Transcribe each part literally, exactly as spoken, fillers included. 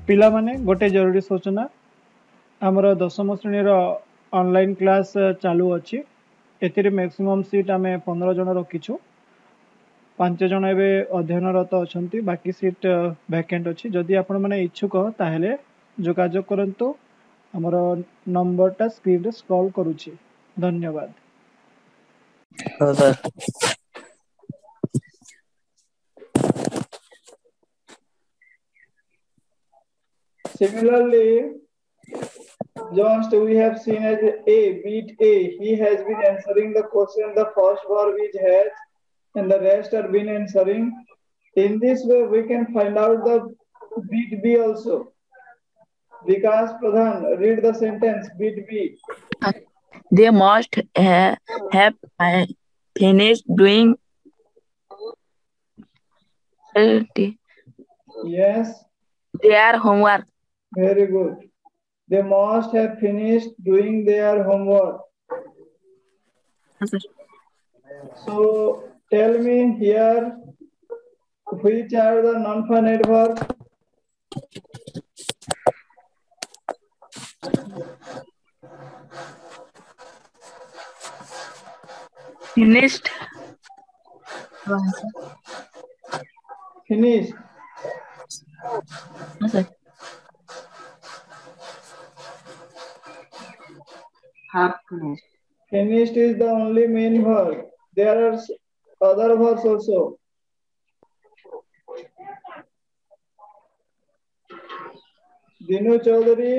पिला माने गोटे जरूरी सूचना आमर दशम श्रेणी ऑनलाइन क्लास चालू अच्छी एतिर मैक्सिमम सीट आम पंद्रह जन रखीचु पांच जन एवं अध्ययनरत अच्छा बाकी सीट वैकेंट अच्छी जदि आपण मैंने इच्छुक ताहले जोगाजोग करंतु आमर नंबरटा स्क्रीन रे स्क्रॉल करुछि। धन्यवाद। हाँ sir. Similarly, just we have seen as A, beat A. He has been answering the question, the first verb is has, and the rest are been answering. In this way, we can find out the beat B also. Vikas Pradhan, read the sentence, beat B. They must ha- have fi- finished doing Yes, their homework. very good. They must have finished doing their homework. Yes, sir. So tell me here, which are the non-finite verbs? Finished. Finished. Yes, sir. Half finished. Finished is the only main verb. There are s- other verbs also. Dinu Chaudhary,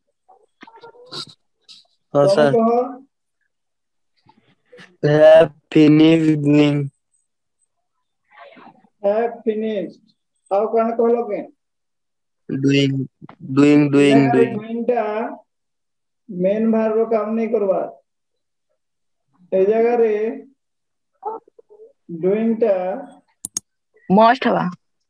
हाँ तुम sir. कहो। Have finished doing. Have finished. ଆଉ କଣ କହିଲ କି? Doing. Doing. ଏ Doing. ଜାଗାରେ Doing. doing ଟା main verb ର କାମ नहीं करवा। ଏ ଜାଗାରେ doing ଟା Must हवा।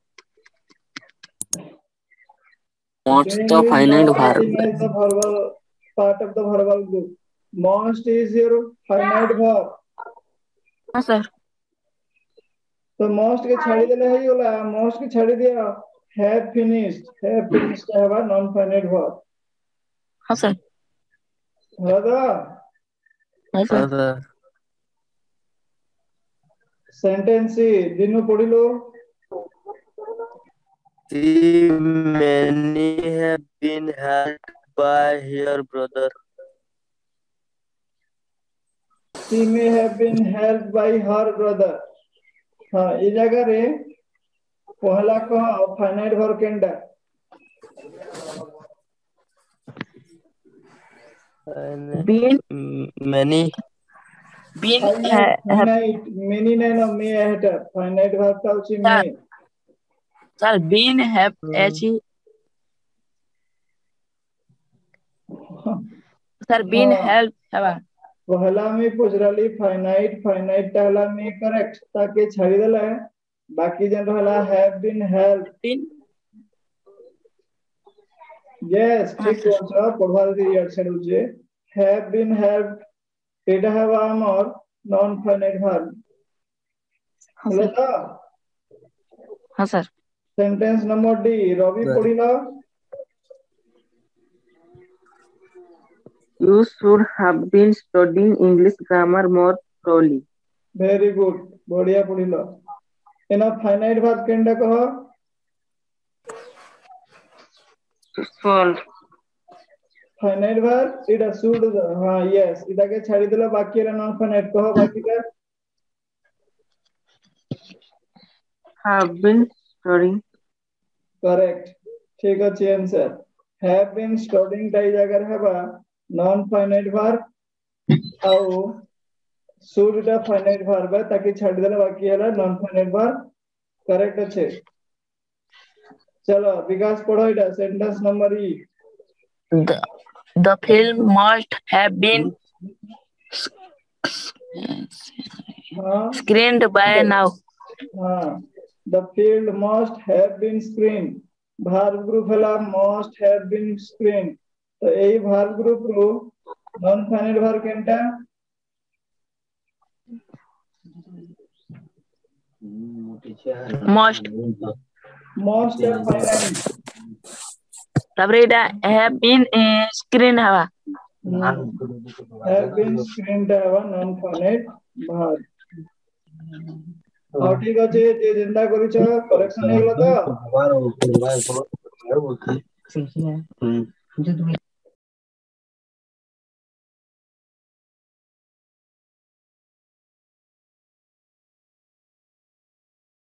Must doing the is finite not verb. acting as the verbal part of the verbal group. Must is your finite verb. हाँ सर। तो most के छाड़ी देले है योला most के छाड़ी दिया have finished have finished है बा non finite verb हाँ सर। हदा हाँ हाँ सर। सर। sentence दिनु पढ़िलो See, many have been helped by her brother. she may have been helped by her brother हाँ ये जगह रे पहला कह finite verb केंडा And Been mm, many. been finite ha- have finite many नहीं ना may है finite verb का उसी sir may sir been have Hmm. actually sir been हाँ help हवा। पहला में पुजराली फाइनाइट फाइनाइट टाला में करेक्ट ताकि छाड़ी देला है बाकी जन रहला have been help Been yes हाँ ठीक सर। कोनसा पढ़वाल दी यार छड़ू जे हैव बीन हेल्प एटा है आमर नॉन फाइनाइट वर्ब हाँ हेलो सर। ता हाँ sir. Sentence number D Ravi Sir. पढ़िला You should have been studying English grammar more thoroughly. Very good बढ़िया पढ़िला एना फाइनाइट वर्ब केंडा कह Sold. फाइनाइट वर्ब इटा शुड हां यस इटा के छाड़ी देला बाकी रे नॉन फाइनाइट कह बाकी का Have been studying. करेक्ट ठीक अछि आंसर हैव बीन स्टडीइंग टाइ जगह हेबा नॉन फाइनाइट वर्ब आउ शुड टा फाइनाइट वर्ब है ताकि छाड़ देले बाकी हैला नॉन फाइनाइट वर्ब करेक्ट अछि चलो विकास पढ़ो इटा sentence number E The, the film must have been हां screened by now. हां the field must have been screen verb group हैला मस्ट हैव बीन स्क्रीन तो एई वर्ब ग्रुप रो नॉन फाइनाइट वर्ब केनटा Must. most are finite तापर एटा have been screen हवा have been screened हवा non finite verb और ठीक अछि जे जिंदा करिछ करेक्शन हेला त